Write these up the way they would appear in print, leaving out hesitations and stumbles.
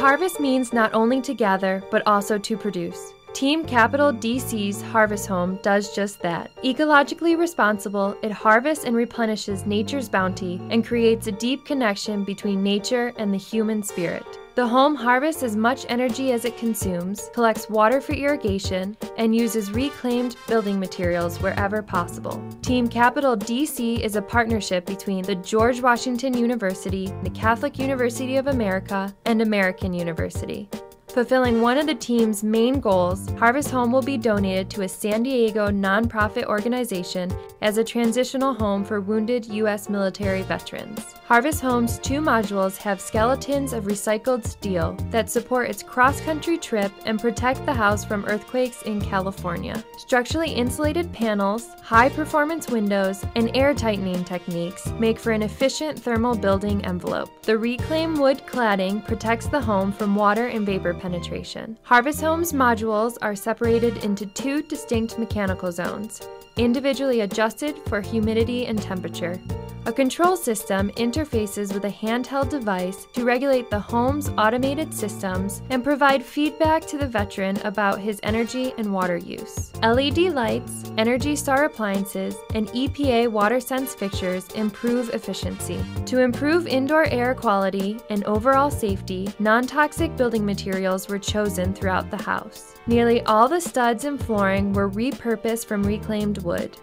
harvest means not only to gather, but also to produce. Team Capital DC's Harvest Home does just that. Ecologically responsible, it harvests and replenishes nature's bounty and creates a deep connection between nature and the human spirit. The home harvests as much energy as it consumes, collects water for irrigation, and uses reclaimed building materials wherever possible. Team Capital DC is a partnership between the George Washington University, the Catholic University of America, and American University. Fulfilling one of the team's main goals, Harvest Home will be donated to a San Diego nonprofit organization as a transitional home for wounded U.S. military veterans. Harvest Home's 2 modules have skeletons of recycled steel that support its cross-country trip and protect the house from earthquakes in California. Structurally insulated panels, high-performance windows, and air tightening techniques make for an efficient thermal building envelope. The reclaimed wood cladding protects the home from water and vapor penetration. Harvest Home's modules are separated into 2 distinct mechanical zones, individually adjusted for humidity and temperature. A control system interfaces with a handheld device to regulate the home's automated systems and provide feedback to the veteran about his energy and water use. LED lights, Energy Star appliances, and EPA WaterSense fixtures improve efficiency. To improve indoor air quality and overall safety, non-toxic building materials were chosen throughout the house. Nearly all the studs and flooring were repurposed from reclaimed wood.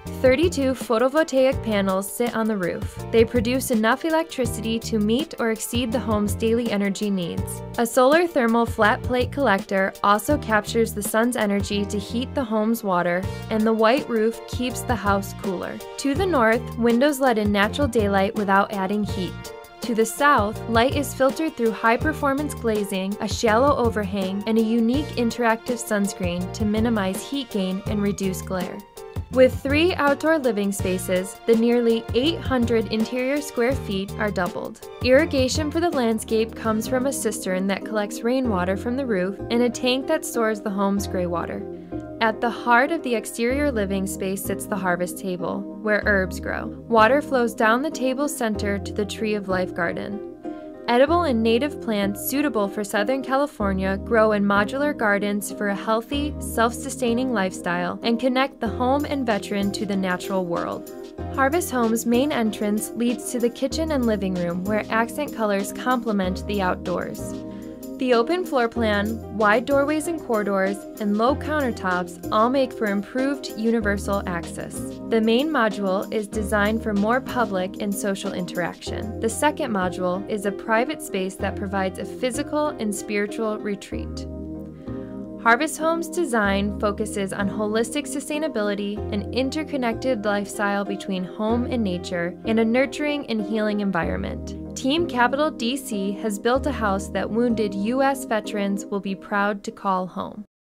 32 photovoltaic panels sit on the roof. They produce enough electricity to meet or exceed the home's daily energy needs. A solar thermal flat plate collector also captures the sun's energy to heat the home's water, and the white roof keeps the house cooler. To the north, windows let in natural daylight without adding heat. To the south, light is filtered through high-performance glazing, a shallow overhang, and a unique interactive sunscreen to minimize heat gain and reduce glare. With 3 outdoor living spaces, the nearly 800 interior square feet are doubled. Irrigation for the landscape comes from a cistern that collects rainwater from the roof and a tank that stores the home's gray water. At the heart of the exterior living space sits the harvest table, where herbs grow. Water flows down the table's center to the Tree of Life garden. Edible and native plants suitable for Southern California grow in modular gardens for a healthy, self-sustaining lifestyle and connect the home and veteran to the natural world. Harvest Home's main entrance leads to the kitchen and living room, where accent colors complement the outdoors. The open floor plan, wide doorways and corridors, and low countertops all make for improved universal access. The main module is designed for more public and social interaction. The second module is a private space that provides a physical and spiritual retreat. Harvest Home's design focuses on holistic sustainability, an interconnected lifestyle between home and nature, and a nurturing and healing environment. Team Capital DC has built a house that wounded U.S. veterans will be proud to call home.